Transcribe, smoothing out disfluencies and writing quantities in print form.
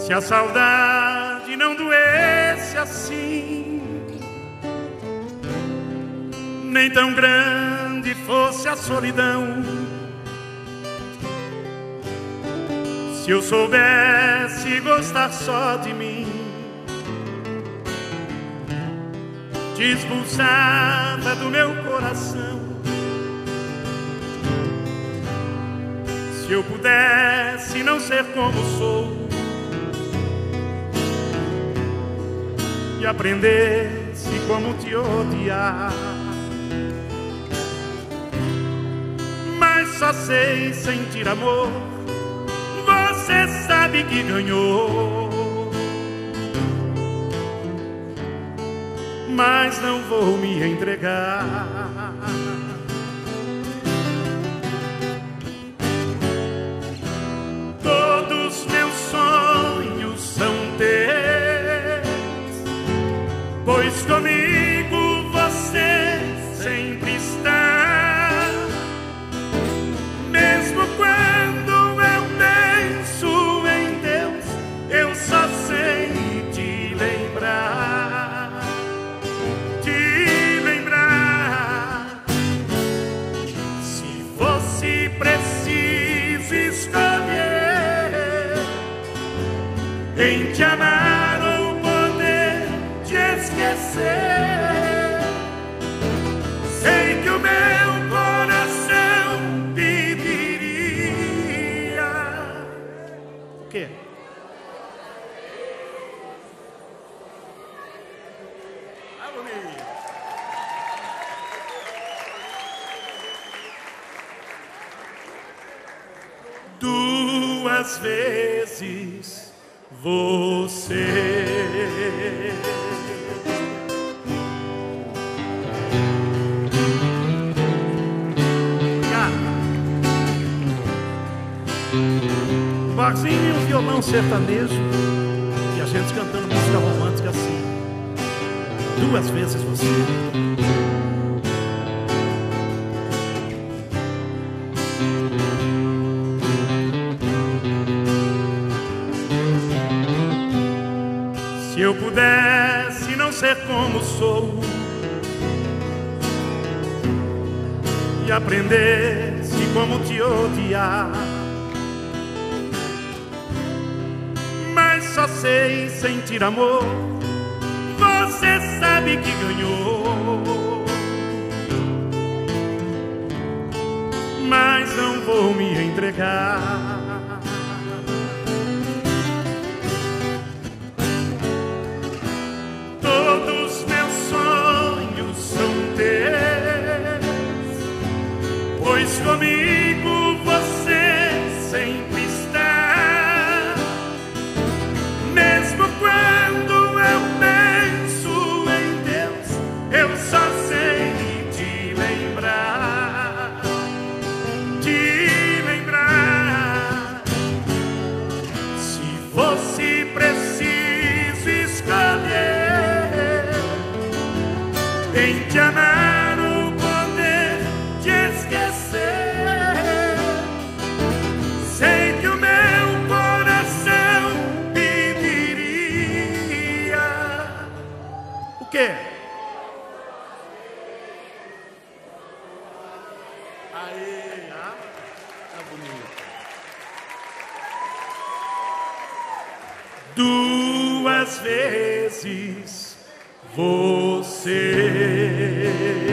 Se a saudade não doesse assim, nem tão grande fosse a solidão, se eu soubesse gostar só de mim, te expulsava do meu coração. Se eu pudesse não ser como sou e aprendesse como te odiar, mas só sei sentir amor, você sabe que ganhou, mas não vou me entregar. Todos meus sonhos são teus, pois comigo você sempre está. Mesmo quando eu penso em Deus, eu só sei te lembrar, te lembrar. Se fosse preciso escolher em te amar ou poder te esquecer, sei que o meu coração pediria o quê? Ah, bonito. Duas vezes você um barzinho e um violão sertanejo e a gente cantando música romântica assim. Duas vezes você. Se eu pudesse não ser como sou e aprendesse como te odiar, mas só sei sentir amor, você sabe que ganhou, mas não vou me entregar. Pois comigo você sempre está. Mesmo quando eu penso em Deus, eu só sei te lembrar, te lembrar. Se fosse preciso escolher em te amar, sei que o meu coração pediria o quê? Aê, tá bonito. Duas vezes você.